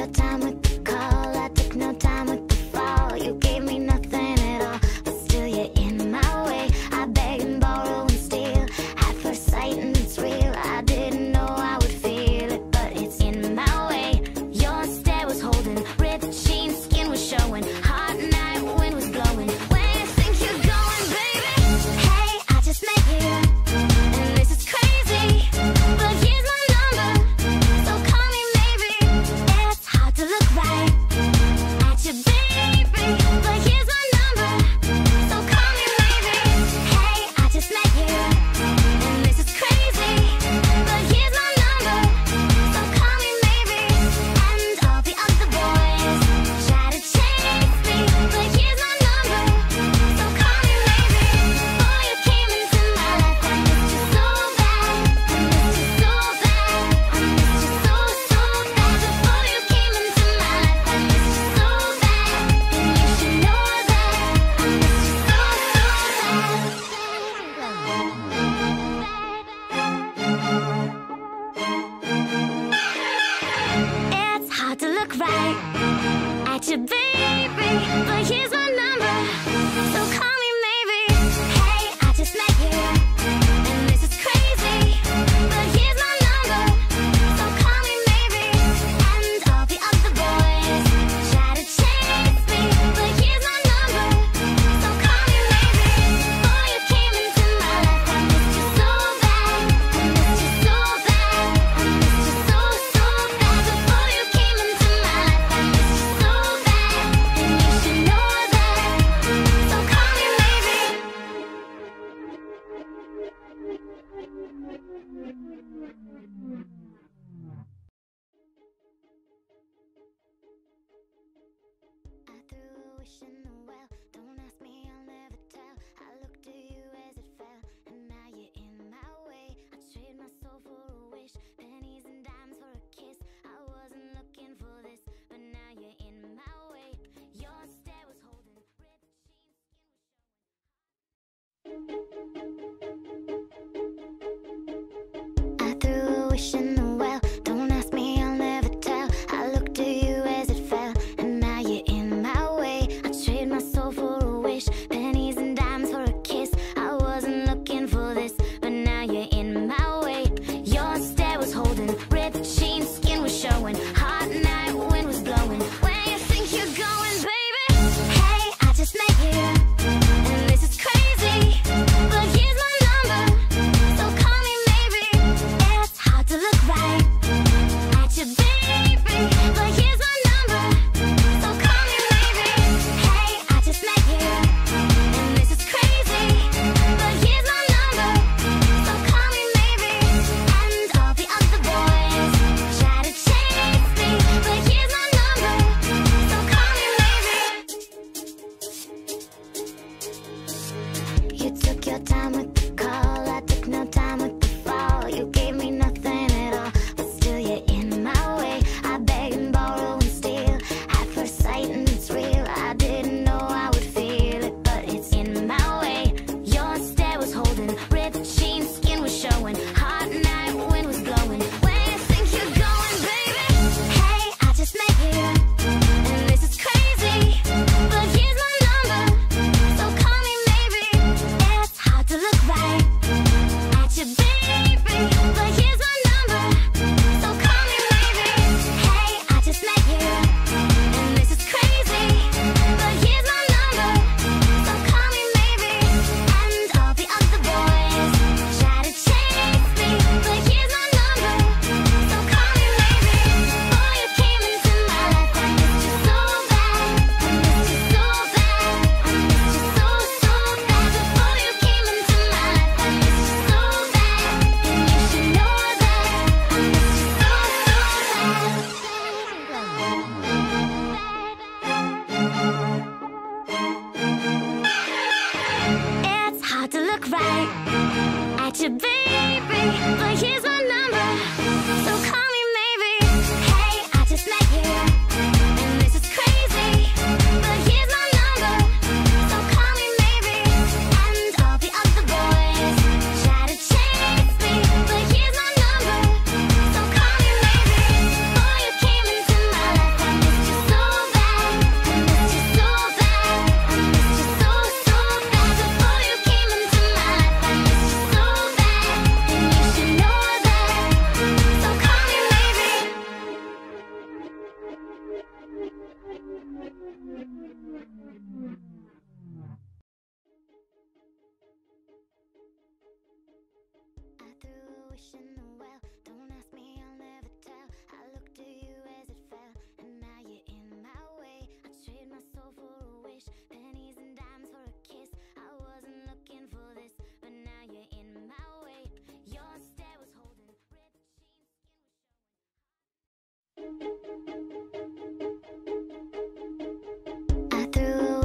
your time with the call. I took no time with the fall. You gave me nothing at all, but still you're in my way. I beg and borrow and steal at first sight, and it's real. I didn't know I would feel it, but it's in my way. Your stare was holding, ripped jeans, skin was showing. Hot night, wind was blowing. Where you think you're going, baby? Hey, I just met you, and this is crazy, but here's my number, so call me maybe. It's hard to look right at you, baby, but here's my number, so call me maybe. Hey, I just met you, and this is crazy, but here's my number, so call me maybe. And all the other boys try to chase me, but here's my number, so call me maybe. Before you came into my life, I missed you so bad. I missed you so bad. I missed you so, so bad. Before you came into my life, I missed you so bad. And you should know that I missed you so, so bad. It's hard to look right at you, baby, but here's my number, so call me maybe. Hey, I just met you, and this is crazy, but here's my number, so call me maybe. And all the other boys try to chase me, but here's my number, so call me maybe. Before you came into my life, I missed you so bad. I missed you so bad. I missed you so, so bad. Before you came into my life, I missed you so bad. And you should know that, so call me maybe. I threw a wish in the well. Don't ask me, I'll never tell. I looked to you as it fell, and now you're in my way. I trade my soul for a wish, pennies and dimes for a kiss. I wasn't looking for this, but now you're in my way. Your stare was holding, ripped jeans, skin was showing. I threw a wish in the well. Don't ask me, I'll never tell. I looked to you as it fell, and now you're in my way. I trade my soul for a wish, pennies and dimes for a kiss. I wasn't looking for this, but now you're in my way. Your stare was holding, ripped jeans, skin was showing. Hot night, wind was blowing. Where you think you're going, baby? Hey, I just met you, and this is crazy, but here's my number, so call me maybe. It's hard to look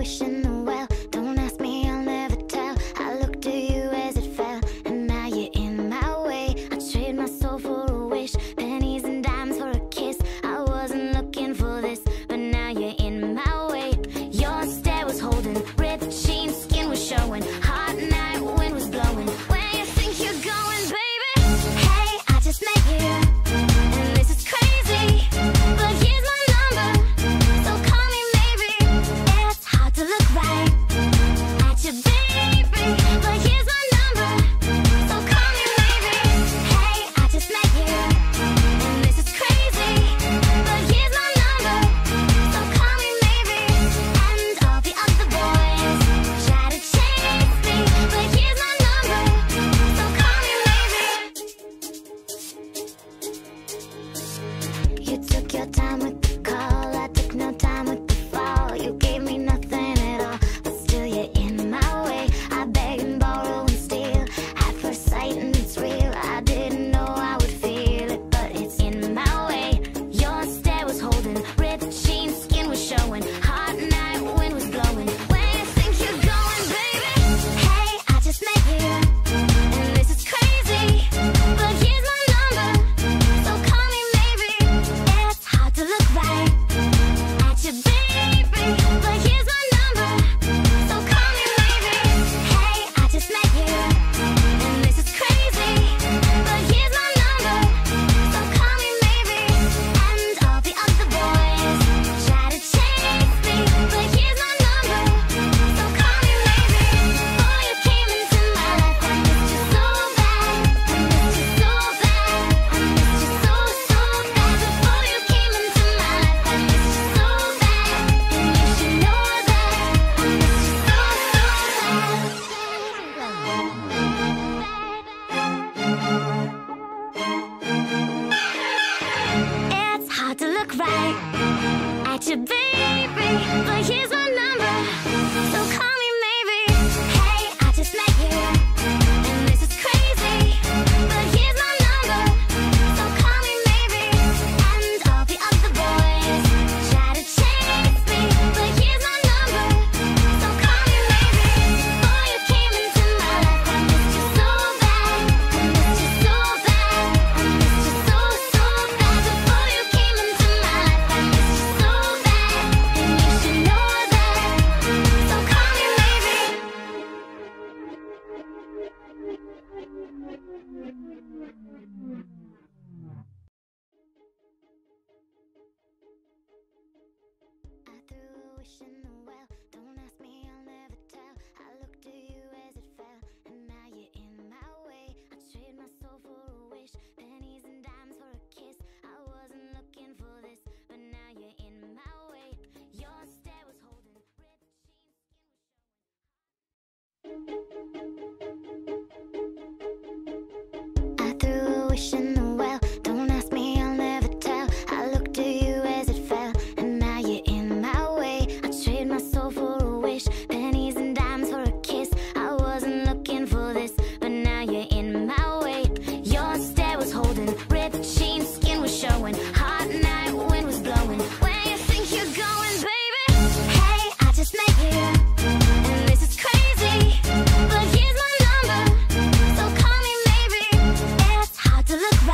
wish in the well. Don't ask me, I'll never tell. I looked to you as it fell, and now you're in my way. I trade my soul for a wish, pennies and dimes for a kiss. I wasn't looking for this, but now you're in my way. Your stare was holding, ripped jeans, skin was showing. Hot night, wind was blowing. Where you think you're going, baby? Hey, I just met you, and this is crazy, but here's my number, so call me maybe. It's hard to look right at you, baby, but here's my number, so call me maybe. Hey, I just met you, and this is crazy, but here's my number, so call me maybe. And all the other boys try to chase me, but here's my number, so call me maybe. You took your time with the call, I took no time with the fall. You gave me nothing at all, but still you're in my way. I beg and borrow and steal at first sight, and it's real. I didn't know I would feel it, but it's in my way. Your stare was holding, ripped jeans, skin was showing. Hot night, wind was blowing. Where you think you're going, baby? Hey, I just met you, and this is crazy, but here's my number, so call me maybe. It's hard to look right at you, baby, but here's my number, so call me maybe. Hey, I just met you, and this is crazy, but here's my number, so call me maybe. And all the other boys try to chase me, but here's my number, so call me maybe. Before you came into my life, I missed you so bad, I missed you so bad, I missed you so, so bad. Before you came into my life, I missed you so bad, and you should know that I missed you so, so bad. It's hard to look right at you, baby, but here's my number, so call me maybe. Hey, I just met you, and this is crazy, but here's my number, so call me maybe. And all the other boys try to chase me, but here's my number, so call me maybe. Before you came into my life, I missed you so bad, I missed you so bad, I missed you so, so bad. Before you came into my life, I missed you so bad, and you should know that, so call me maybe. I threw a wish in the well. Don't ask me, I'll never tell. I looked to you as it fell, and now you're in my way. I trade my soul for a wish, pennies and dimes for a kiss. I wasn't looking for this, but now you're in my way. Your stare was holding, ripped jeans, skin was showing. I threw a wish in the well. Don't ask me, I'll never tell. I looked to you as it fell, and now you're in my way. I trade my soul for a wish, pennies and dimes for a kiss. I wasn't looking for this, but now you're in my way. Your stare was holding, ripped jeans, skin was showing. Hot night, wind was blowing. Where you think you're going, baby? Hey, I just met you, and this is crazy, but here's my number, so call me maybe. It's hard to look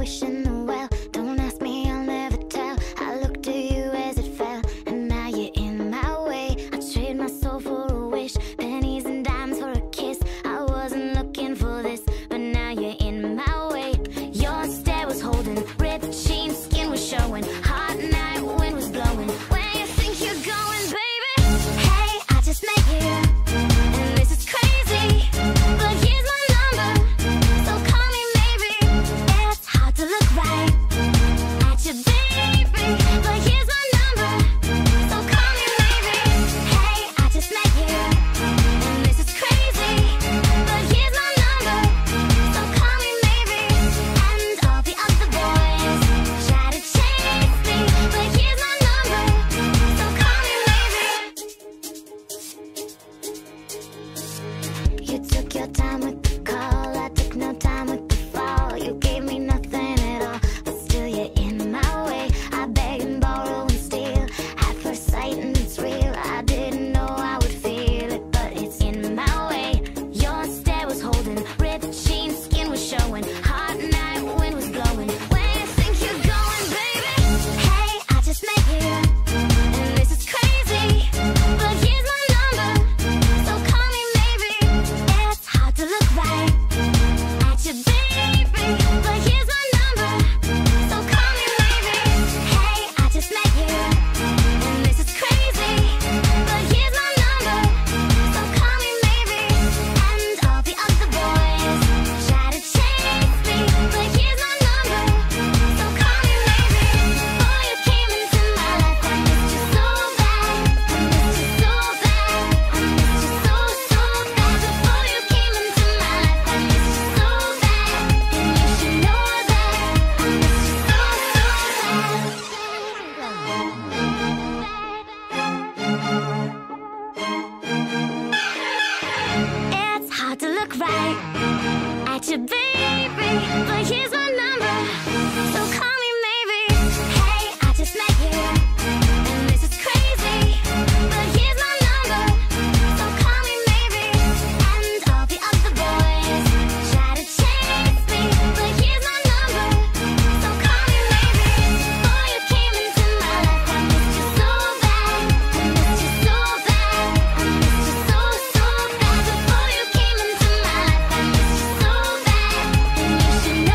wishing the well. Don't ask me, I'll never tell. I looked at you as it fell, and now you're in my way. I trade my soul for a wish, pennies and dimes for a kiss. I wasn't looking for this, but now you're in my way. Your stare was holding, ripped jeans, skin was showing. Hot night, wind was blowing. Where you think you're going, baby? Hey, I just met you, and this is crazy, but here's my number, so call me maybe. It's hard to look right at you, baby, but here's my number, so call me maybe. Hey, I just met you, and this is crazy, but here's my number, so call me maybe. And all the other boys try to chase me, but here's my number, so call me maybe. You took your time with the call, I took no time with the fall. You gave me nothing at all, but still you're in my way. I beg and borrow and steal at first sight, and it's real. I didn't know I would feel it, but it's in my way. Your stare was holding, ripped jeans, skin was showing. Hot night, wind was blowing. Where you think you're going, baby? Hey, I just met you, and this is crazy, but here's my number, so call me maybe. It's hard to look right at you, baby, but here's my number, so call me maybe. Hey, I just met you, and this is crazy, but here's my number, so call me maybe. And all the other boys try to chase me, but here's my number, so call me maybe. Before you came into my life, I missed you so bad, I missed you so bad, I missed you so, so bad. Before you came into my life, I missed you so bad, and you should know that I missed you so, so bad. It's hard to look right at you, baby, but here's my number, so call me maybe. Hey, I just met you, and this is crazy, but here's my number, so call me maybe. And all the other boys try to chase me, but here's my number, so call me maybe. Before you came into my life, I missed you so bad, I missed you so bad, I missed you so, so bad. Before you came into my life, I missed you so bad, and you should know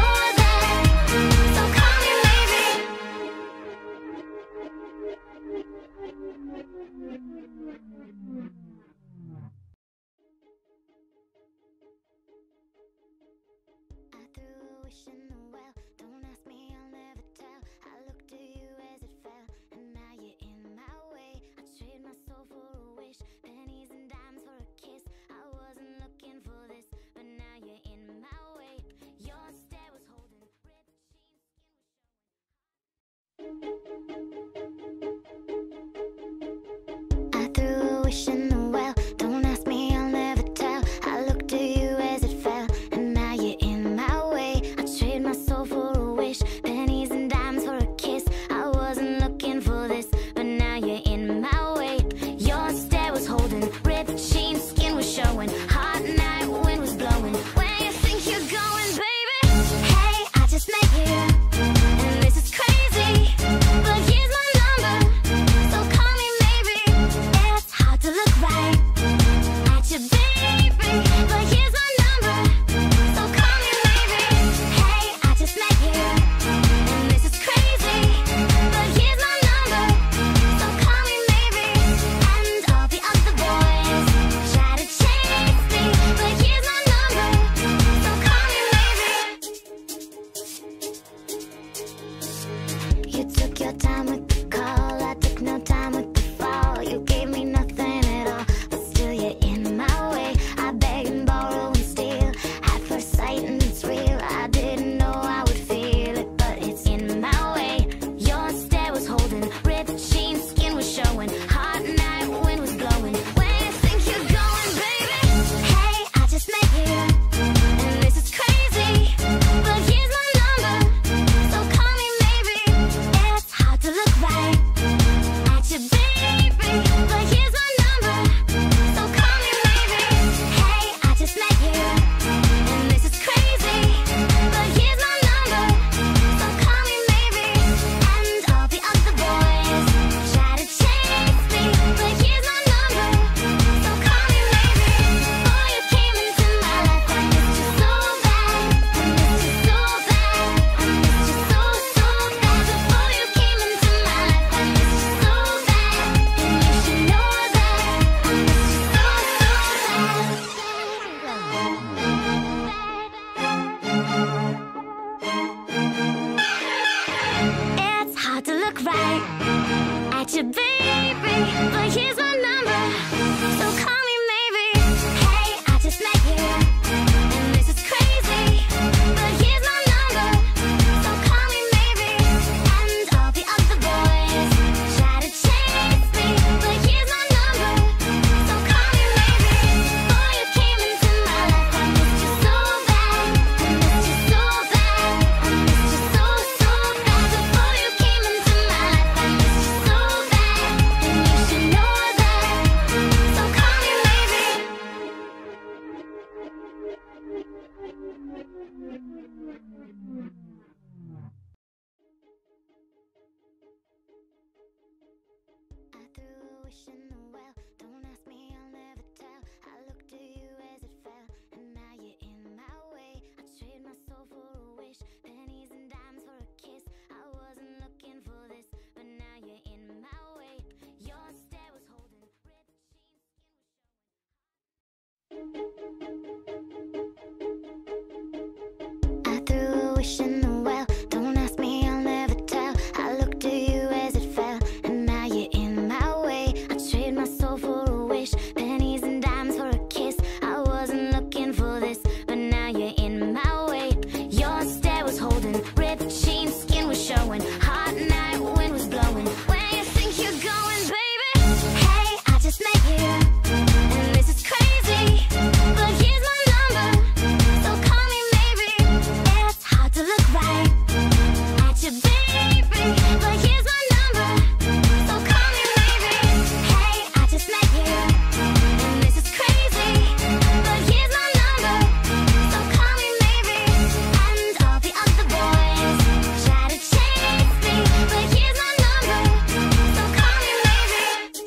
your baby, but here's my number, so call me maybe. Hey, I just met you, and this is crazy, but here's my number, so call me maybe. And all the other boys try to chase me, but here's my number, so call me maybe. Boy, you came into my life, I missed you so bad, I missed you so bad, I missed you so, so bad. Before you came into my life, I missed you so bad, and you should know that, so call me maybe. I threw a wish in the well, don't ask me, I'll never tell. I looked to you as it fell, and now you're in my way. I trade my soul for a wish, pennies and dimes for a kiss. I wasn't looking for this, but now you're in my way. Your stare was holding, red I threw a wish in the well, don't ask me, I'll never tell. I looked to you as it fell, and now you're in my way. I trade my soul for a wish, pennies and dimes for a kiss. I wasn't looking for this, but now you're in my way. Your stare was holding, ripped jeans, skin was showing, hot night, wind was blowing. Where you think you're going, baby? Hey, I just met you, and this is crazy, but here's my number, so call me maybe. It's hard to look right at your baby, but here's my number, so call me maybe. Hey, I just met you, and this is crazy, but here's my number, so call me maybe. And all the other boys try to chase me, but here's my number, so call me maybe.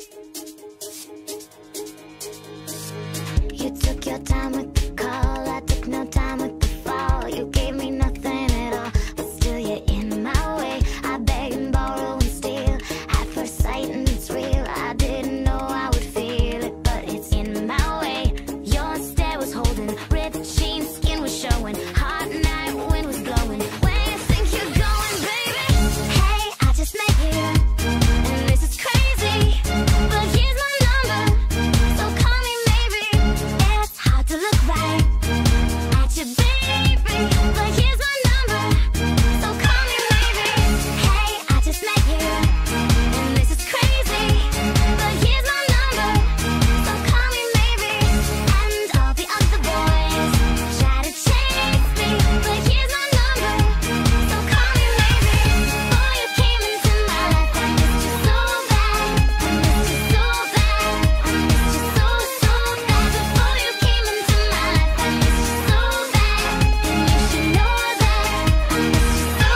You took your time with the call, I took no time with the fall. You gave me nothing at all, but still you're in my way. I beg and borrow and steal at first sight, and it's real. I didn't know I would feel it, but it's in my way. Your stare was holding, ripped jeans, skin was showing, hot night, wind was blowing. Where you think you're going, baby? Hey, I just met you, and this is crazy, but here's my number, so call me maybe. It's hard to look right at your baby, but here's my number, so call me maybe. Hey, I just met you, and this is crazy, but here's my number, so call me maybe. And all the other boys try to chase me, but here's my number, so call me maybe. Boy, you came into my life, I missed you so bad, I missed you so bad, I missed you so, so bad. Before you came into my life, I missed you so bad, and you should know that, I missed you so,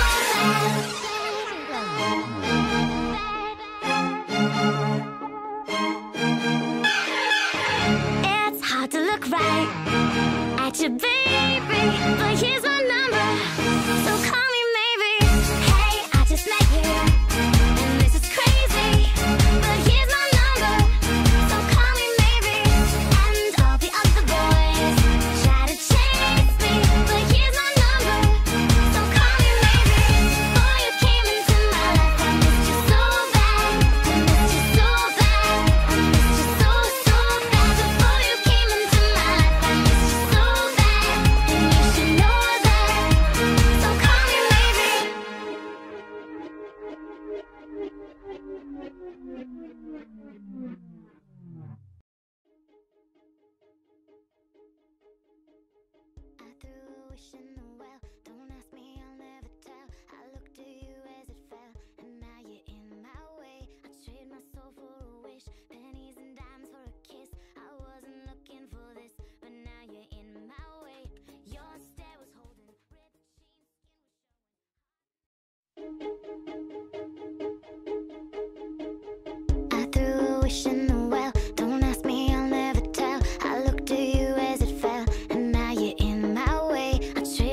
It's hard to look right at your baby, but here's my number, so call me maybe. Hey, I just met you, and this is crazy, but here's my number, so call me maybe. And all the other boys try to chase me, but here's my number, so call me maybe. Boy, you came into my life, I missed you so bad, I missed you so bad, I missed you so, so bad. Before you came into my life, I missed you so bad, and you should know that, so call me maybe. I threw a wish in the well, don't ask me, I'll never tell. I looked to you as it fell, and now you're in my way. I trade my soul for a wish, pennies and dimes for a kiss. I wasn't looking for this, but now you're in my way. Your stare was holding, ripped jeans, skin was showing. I threw a wish in the well, don't ask me, I'll never tell. I looked to you as it fell, and now you're in my way. I trade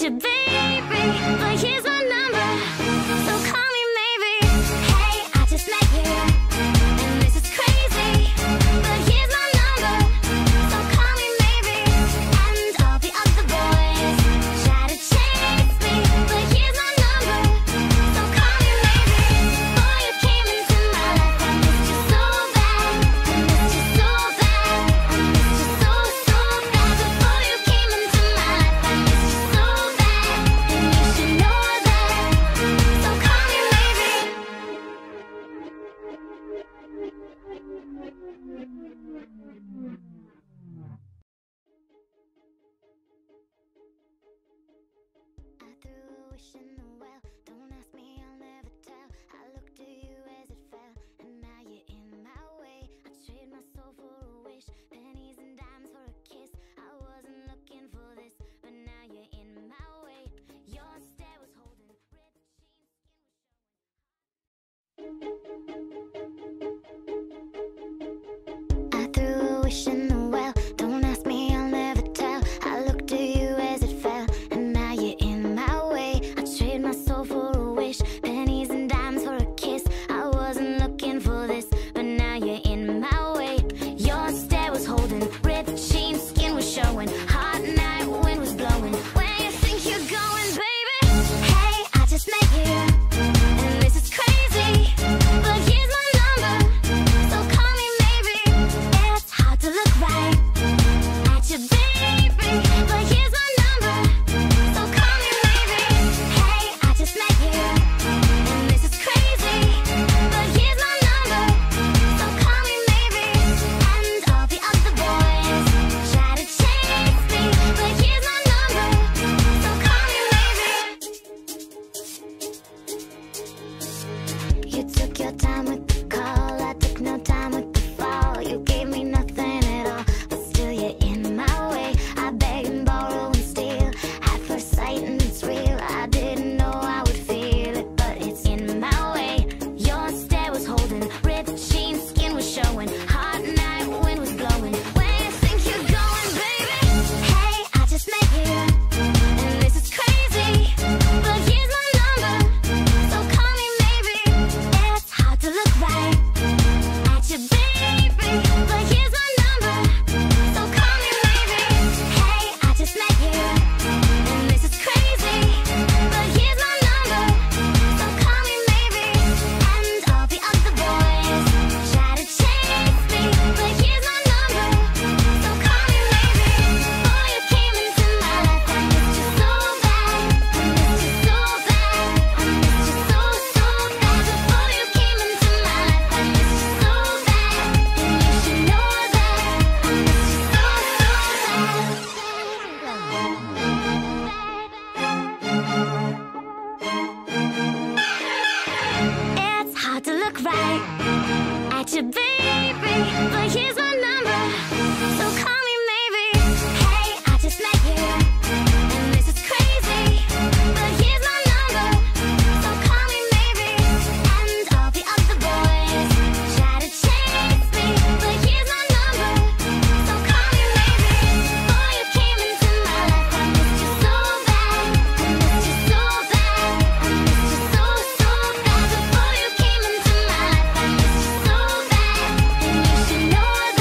at you, baby, but here's my number, so call me maybe. Hey, I just met you, and this is crazy, but here's my number, so call me maybe. And all the other boys try to chase me, but here's my number, so call me maybe. Before you came into my life, I missed you so bad, I missed you so bad, I missed you so, so bad. Before you came into my life, I missed you so bad, and you should know that, so call me maybe. I threw a wish in the well. Don't ask me, I'll never tell. I looked to you as it fell, and now you're in my way. I trade my soul for a wish, pennies and dimes for a kiss. I wasn't looking for this, but now you're in my way. Your stare was holding, red jeans, skin was showing. I threw a wish in the well. Don't ask me, I'll never tell. I looked to you as it fell, and now you're in my way. I trade my soul for a wish, pennies and dimes for a kiss. I wasn't looking for this, but now you're in my way. Your stare was holding, ripped jeans, skin was showing. Hot night, wind was blowing. Where you think you're going, baby? Hey, I just met you, and this is crazy, but here's my number, so call me maybe. It's hard to look right at you, baby, but here's my number, so call me maybe. Hey, I just met you, and this is crazy, but here's my number, so call me maybe. And all the other boys try to chase me, but here's my number, so call me maybe. You took your time with the call, I took no time with the fall. You gave me nothing at all, but still you're in my way. I beg and borrow and steal at first sight, and it's real. I didn't know I would feel it, but it's in my way. Your stare was holding, ripped jeans, skin was showing. Hot night, wind was blowing. Where you think you're going, baby? Hey, I just met you, and this is crazy, but here's my number, so call me maybe. It's hard to look right at you, baby, but here's my number, so call me maybe. Hey, I just met you, and this is crazy, but here's my number, so call me maybe. And all the other boys try to chase me, but here's my number, so call me maybe. Before you came into my life, I missed you so bad, I missed you so bad, I missed you so, so bad. Before you came into my life, I missed you so bad, and you should know that, I missed you so, so bad. It's hard to look right at you, baby, but here's my number, so call me maybe. Hey, I just met you, and this is crazy, but here's my number, so call me maybe. And all the other boys try to chase me, but here's my number, so call me maybe. Before you came into my life, I missed you so bad, I missed you so bad, I missed you so, so bad. Before you came into my life, I missed you so bad, and you should know that.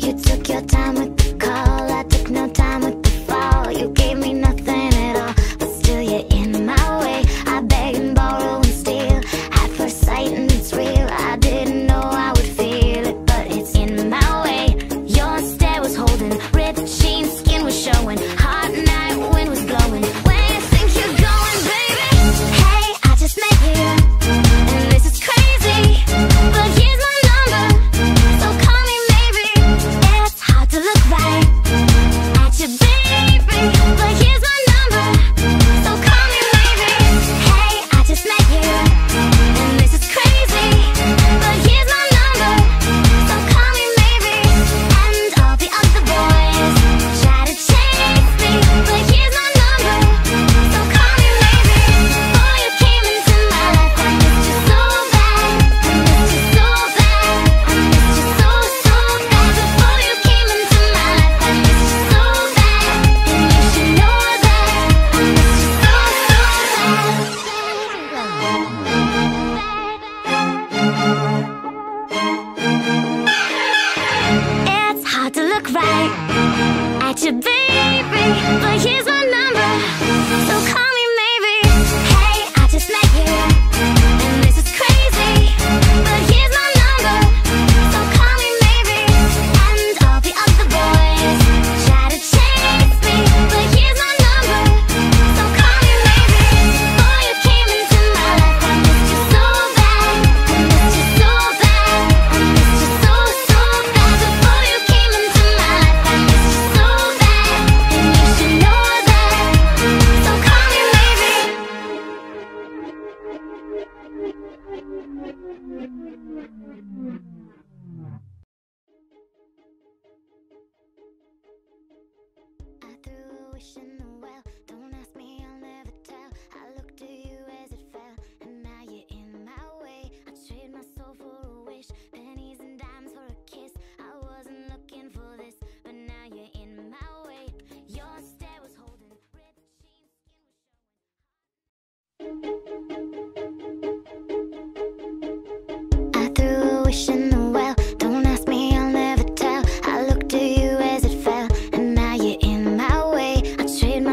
You took your time with the call, I took no time with the fall. You gave me nothing at all, but still you're in my way. I beg and borrow and steal at first sight, and it's real. I didn't know I would feel it, but it's in my way. Your stare was holding, ripped jeans, skin was showing, hot night, wind was blowing. Where you think you're going, baby? Hey, I just met you, and this is crazy, but here's my number, so call me maybe. It's hard to look right at you, baby, but here's my number, so call me maybe. Hey, I just met you, and this is crazy, but here's my number, so call me maybe. And all the other boys try to chase me, but here's my number, so call me maybe. Before you came into my life, I missed you so bad, I missed you so bad, I missed you so, so bad. Before you came into my life, I missed you so bad, and you should know that I missed you so, so bad. It's hard to look right at you, baby, but here's my number, so call me maybe. Hey, I just met you, and this is crazy, but here's my number, so call me maybe. And all the other boys try to chase me, but here's my number, so call me maybe. Before you came into my life, I missed you so bad, I missed you so bad, I missed you so, so bad. Before you came into my life, I missed you so bad, and you should know that, so call me maybe. I threw a wish in the well. Don't ask me, I'll never tell. I looked to you as it fell, and now you're in my way. I trade my soul for a wish, pennies and dimes for a kiss. I wasn't looking for this, but now you're in my way. Your stare was holding, ripped jeans, skin was showing. I threw a wish in the well. Don't ask me, I'll never tell. I looked to you as it fell, and now you're in my way. I trade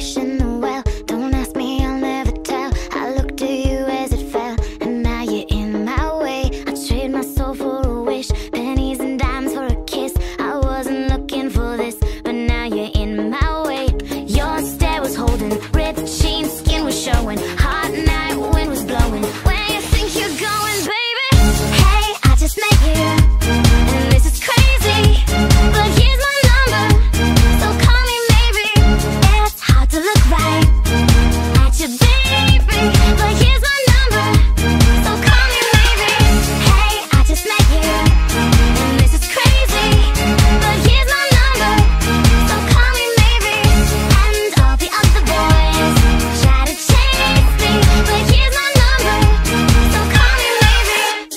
wish in the well. Don't ask me, I'll never tell. I looked to you as it fell, and now you're in my way. I trade my soul for a wish, pennies and dimes for a kiss. I wasn't looking for this, but now you're in my way. Your stare was holding, ripped jeans, skin was showing. Hot night, wind was blowing. Where you think you're going, baby? Hey, I just met you, and this is crazy, but here's my number, so call me maybe. It's hard to look right at you, baby, but here's my number, so call me maybe. Hey, I just met you, and this is crazy, but here's my number, so call me maybe. And all the other boys try to chase me, but here's my number, so call me maybe.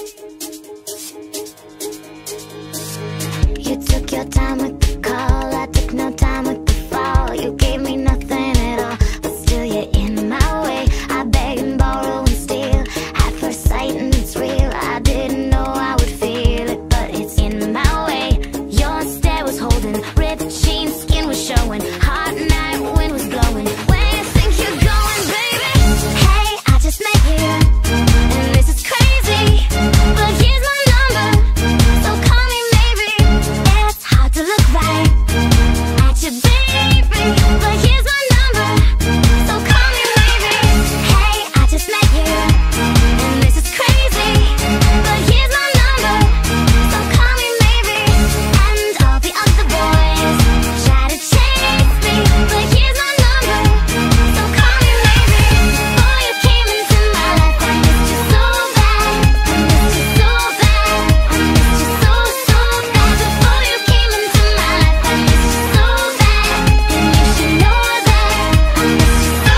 You took your time with the call, I took no time with the fall. You gave me nothing at all, but still you're in my way. I beg and borrow and steal at first sight, and it's real. I didn't know I would feel it, but it's in my way. Your stare was holding, ripped jeans, skin was showing. Hot night, wind was blowing. Where you think you're going, baby? Hey, I just met you, and this is crazy, but here's my number, so call me maybe. It's hard to look right at you, baby, but here's my number, so call me maybe. Hey, I just met you, and this is crazy, but here's my number, so call me maybe. And all the other boys try to chase me, but here's my number, so call me maybe. Before you came into my life, I missed you so bad, I missed you so bad, I missed you so, so bad. Before you came into my life, I missed you so bad, and you should know that I missed you so,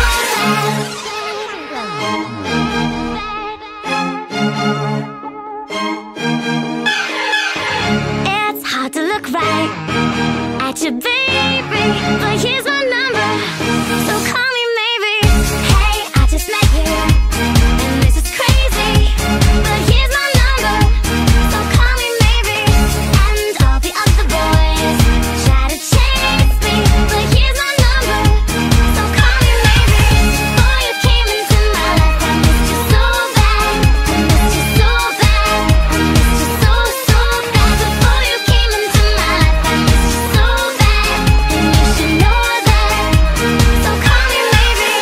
so bad. It's hard to look right at you, baby, but here's my number, so call me maybe. Hey, I just met you, and this is crazy, but here's my number, so call me maybe. And all the other boys try to chase me, but here's my number, so call me maybe. Before you came into my life, I missed you so bad, I missed you so bad, I missed you so, so bad. Before you came into my life, I missed you so bad, and you should know that, so call me maybe.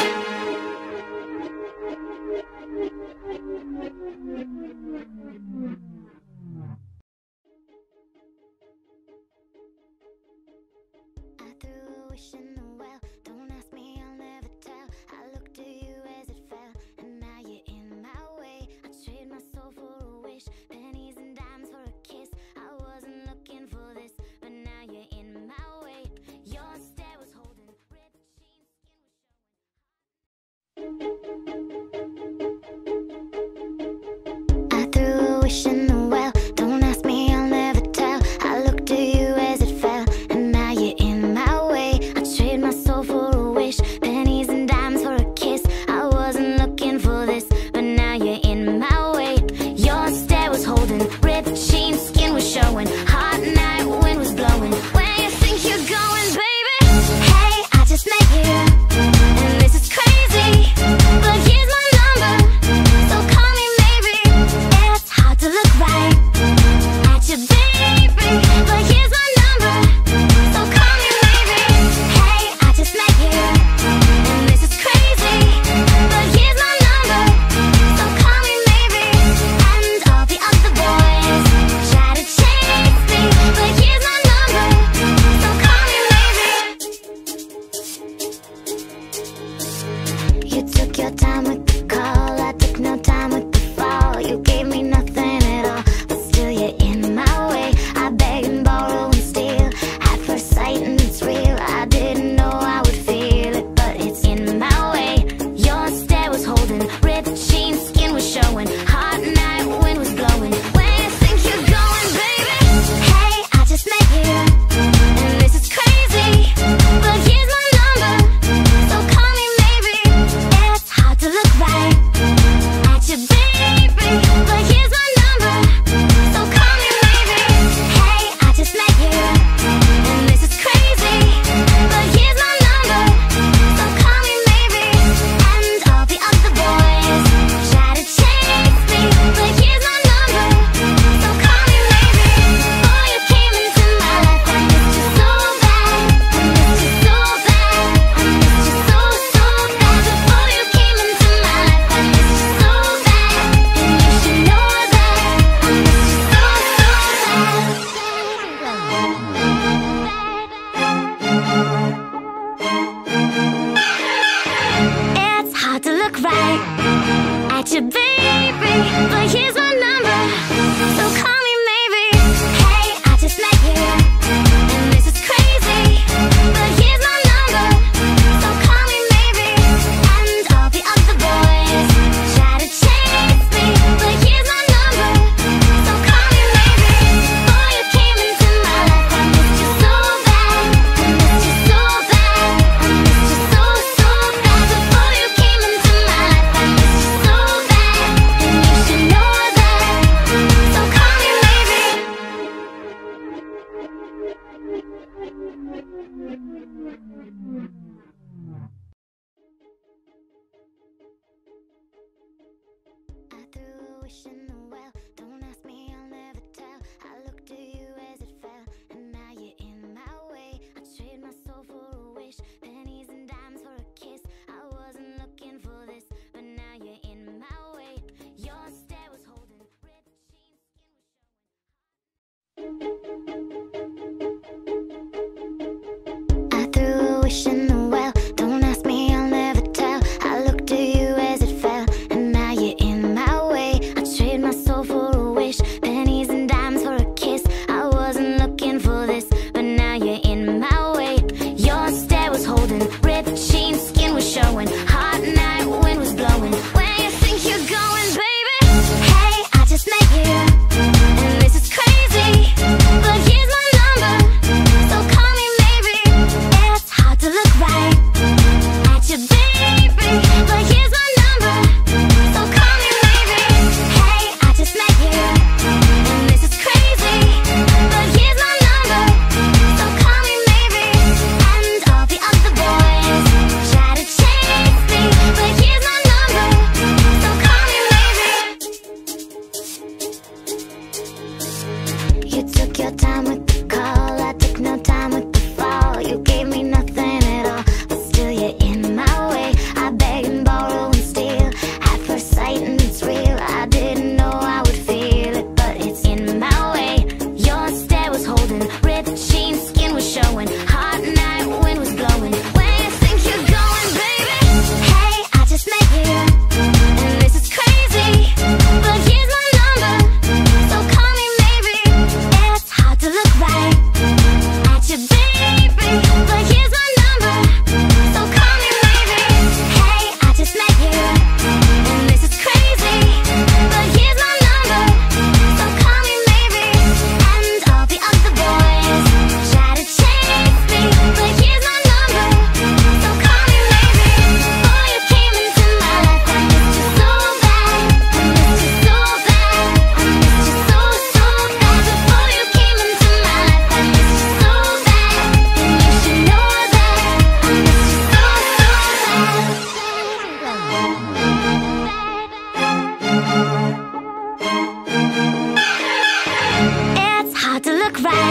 I threw a wish in the well. Don't ask me, I'll never tell. I looked to you as it fell, and now you're in my way. I trade my soul for a wish, pennies and dimes for a kiss. I wasn't looking for this, but now you're in my way. Your stare was holding, ripped jeans, skin was showing. I threw a wish in the well. Don't ask me, I'll never tell. I looked to you as it fell, and now you're in my way. I trade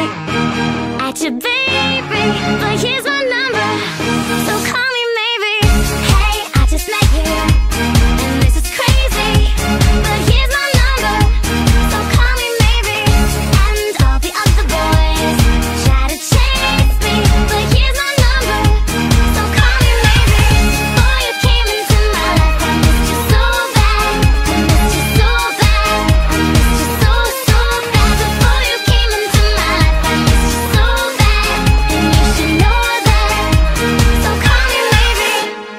right at you, baby. But here's my number, so call me maybe. Hey, I just met you, and this is crazy. But here's my number, so call me maybe. And all the other boys try to chase me, but here's my number, so call me maybe. Before you came into my life, I missed you so bad. I missed you so bad. I missed you so, so bad. Before you came into my life, I missed you so bad. And you should know that, so call me maybe.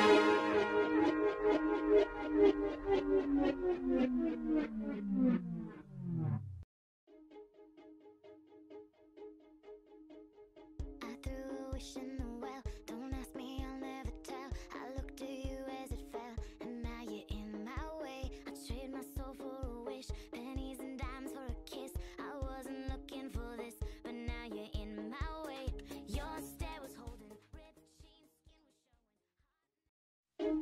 I threw a wish in the well. Don't ask me, I'll never tell. I looked to you as it fell, and now you're in my way. I trade my soul for a wish, pennies and dimes for a kiss. I wasn't looking for this, but now you're in my way. Your stare was holding, red jeans, skin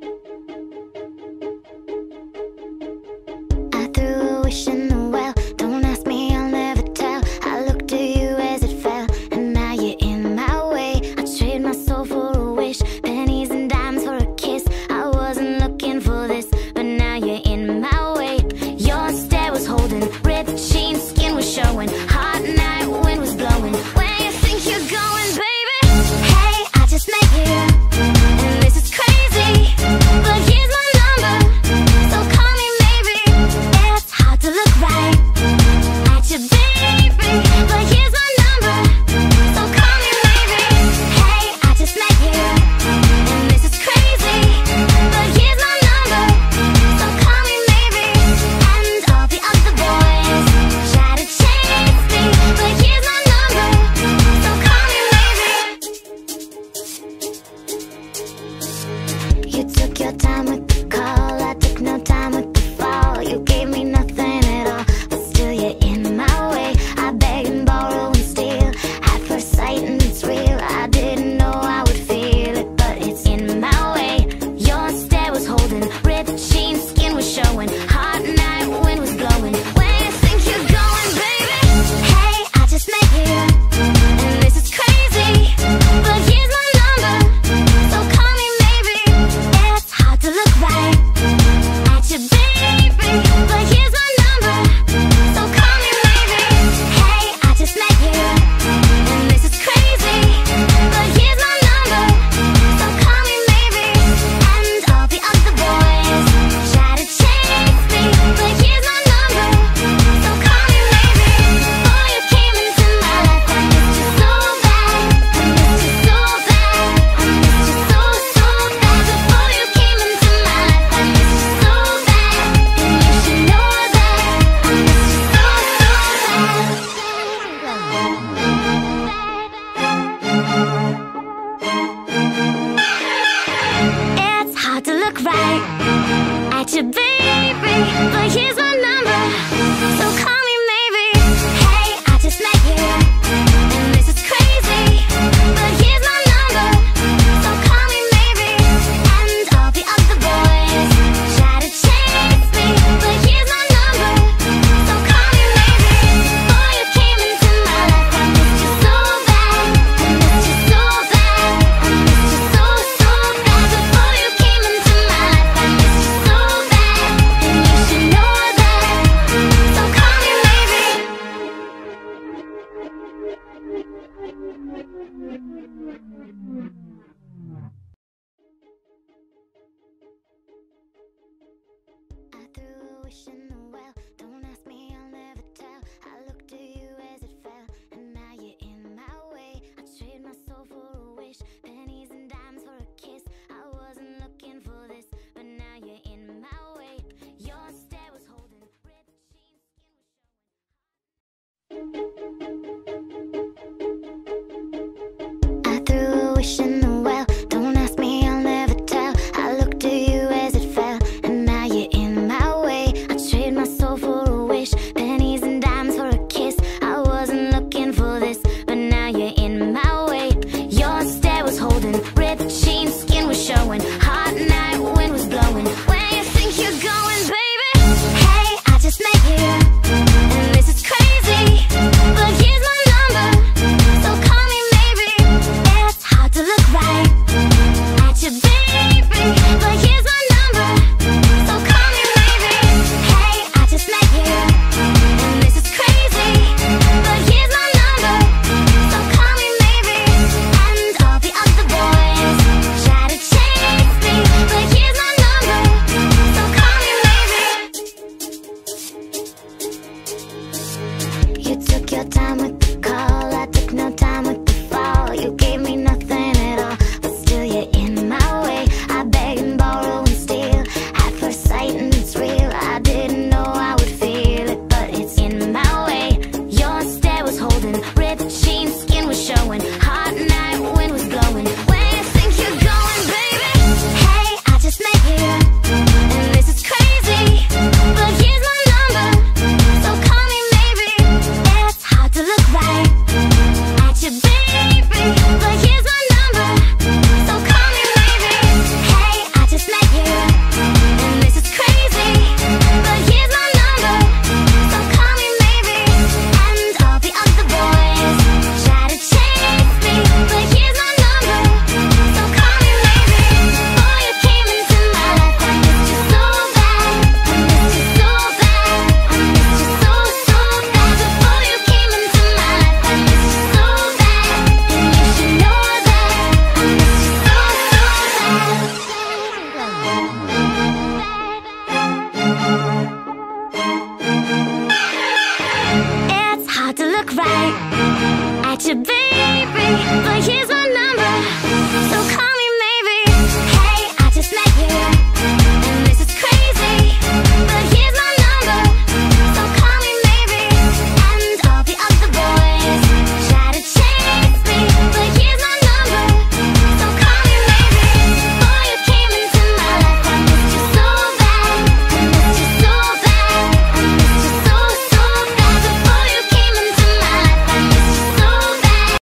was showing. I threw a wish in the well. Don't ask me, I'll never tell. I looked to you as it fell, and now you're in my way. I trade my soul for a wish, pennies and dimes for a kiss. I wasn't looking for this, but now you're in my way. Your stare was holding, red jeans, skin was showing. Hot night, wind was blowing. Where you think you're going, baby? Hey, I just met you, and this is crazy. But here's my number, so call me maybe. It's hard to look right at you, baby. But here's my number, so call me maybe. Hey, I just met you, and this is crazy. But here's my number, so call me maybe. And all the other boys try to chase me, but here's my number, so call me maybe. You took your time with the call, I took no time with the fall. You gave me nothing at all, but still you're in my way. I beg and borrow and steal at first sight, and it's real. I didn't know I would feel it, but it's in my way. Your stare was holding, red jeans, skin was showing. Hot night, wind was blowing. Where you think you're going, baby? Hey, I just met you, and this is crazy. But here's my number, so call me maybe. It's hard to look right at you, baby. But here's my number, so call me maybe. Hey, I just met you, and this is crazy. But here's my number, so call me maybe. And all the other boys try to chase me, but here's my number, so call me maybe. Before you came into my life, I missed you so bad. I missed you so bad. I missed you so, so bad. Before you came into my life, I missed you so bad. And you should know that I missed you so, so bad. It's hard to look right at you, baby. But here's my number, so call me maybe. Hey, I just met you, and this is crazy. But here's my number, so call me maybe. And all the other boys try to chase me, but here's my number, so call me maybe. Before you came into my life, I missed you so bad. I missed you so bad. I missed you so, so bad. Before you came into my life, I missed you so bad. And you should know that, so call me maybe. I threw a wish in the well. Don't ask me, I'll never tell. I looked to you as it fell, and now you're in my way. I trade my soul for a wish, pennies and dimes for a kiss. I wasn't looking for this, but now you're in my way. Your stare was holding, red jeans, skin was showing. I threw a wish in the well. Don't ask me, I'll never tell. I looked to you as it fell, and now you're in my way. I trade my soul for a wish, pennies and dimes for a kiss. I wasn't looking for this, but now you're in my way. Your stare was holding, red jeans, skin was showing. Hot night, wind was blowing. Where you think you're going, baby? Hey, I just met you, and this is crazy. But here's my number, you, baby, but here's my